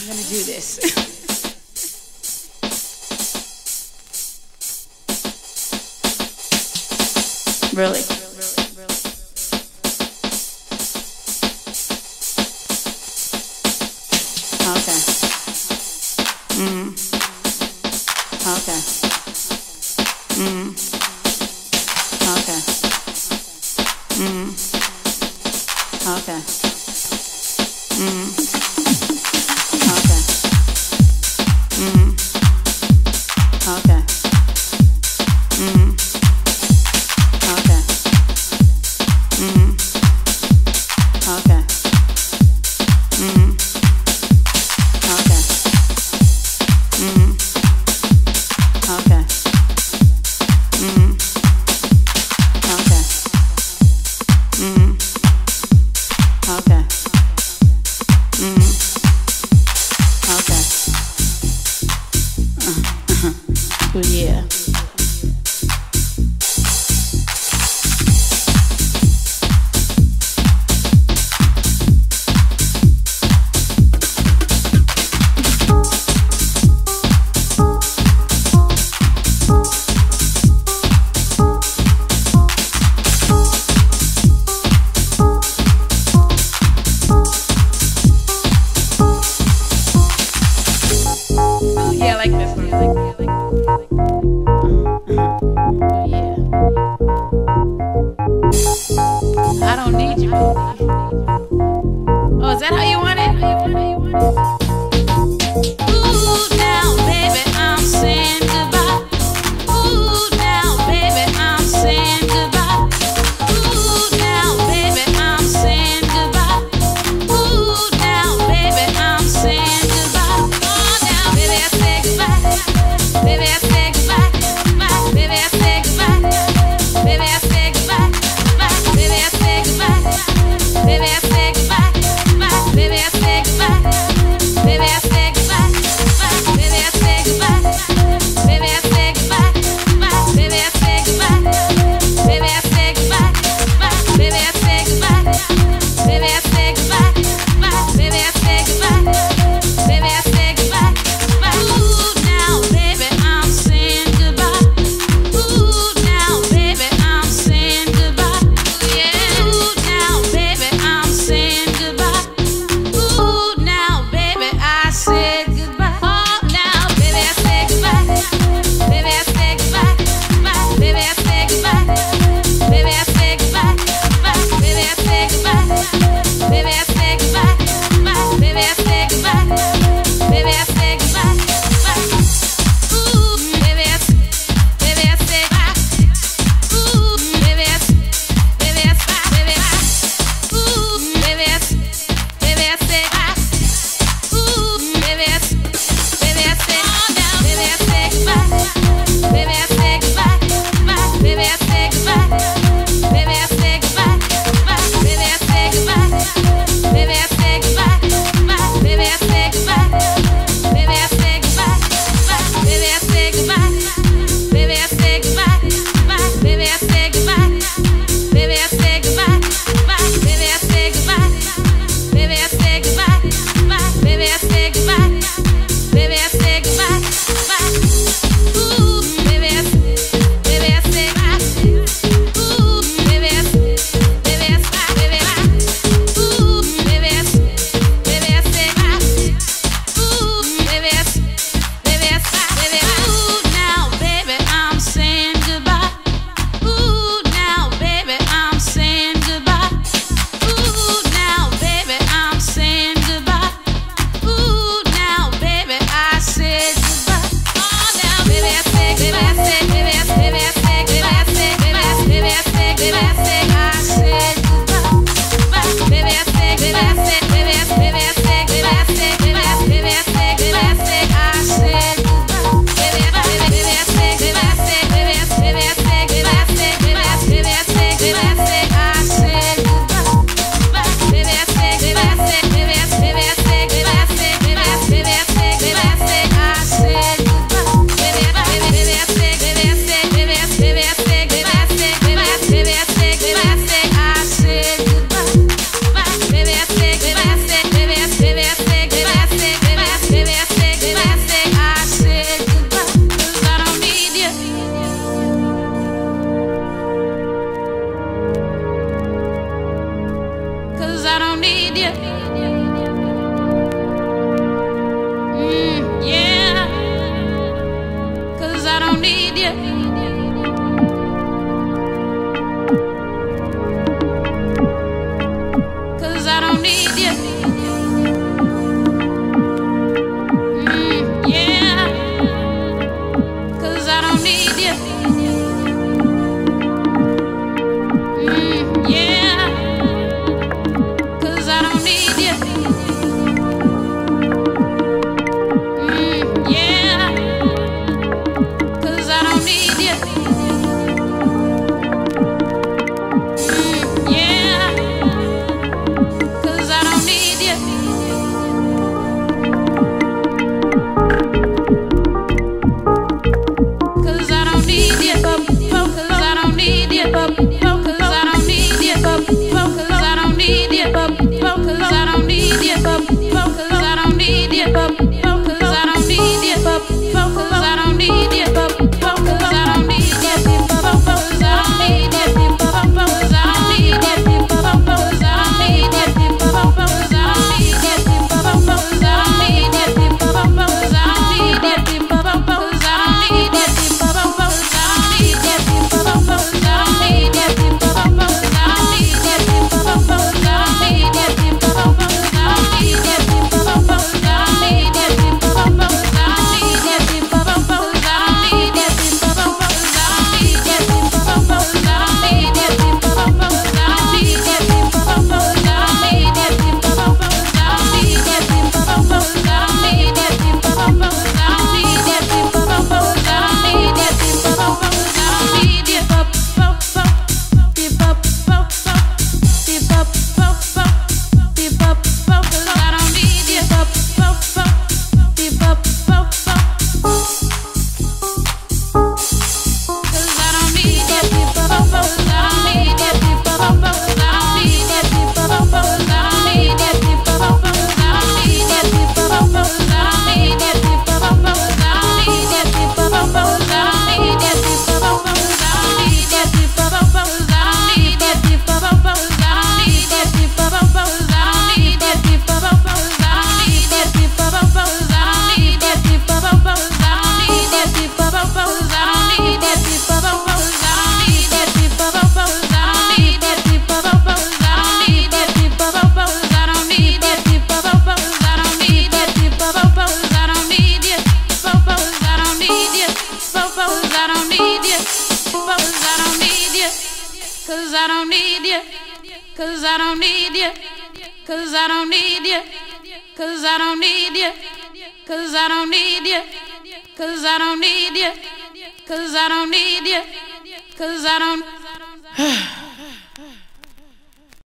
gonna do this. Really? Okay. Okay. Okay. Okay. Okay. Yeah. Yeah, I like this one. I don't need you, baby. Oh, is that how you want it? Ooh, now, baby, I'm saying goodbye. Ooh, now, baby, I'm saying goodbye. Ooh, now, baby, I'm saying goodbye. Ooh, now, baby, I'm saying goodbye. Oh, now, baby, I say goodbye. Baby, I say goodbye. Bye. Baby, I say goodbye. Baby, I say goodbye. Bye. Baby, I say goodbye. Baby, I say goodbye. Bye. Baby, I say goodbye. 'cause I don't need you, 'cause I don't need you, 'cause I don't need you, 'cause I don't need you, 'cause I don't need you, 'cause I don't need you, 'cause I don't need you, 'cause I don't need you, 'cause I don't need you, 'cause I don't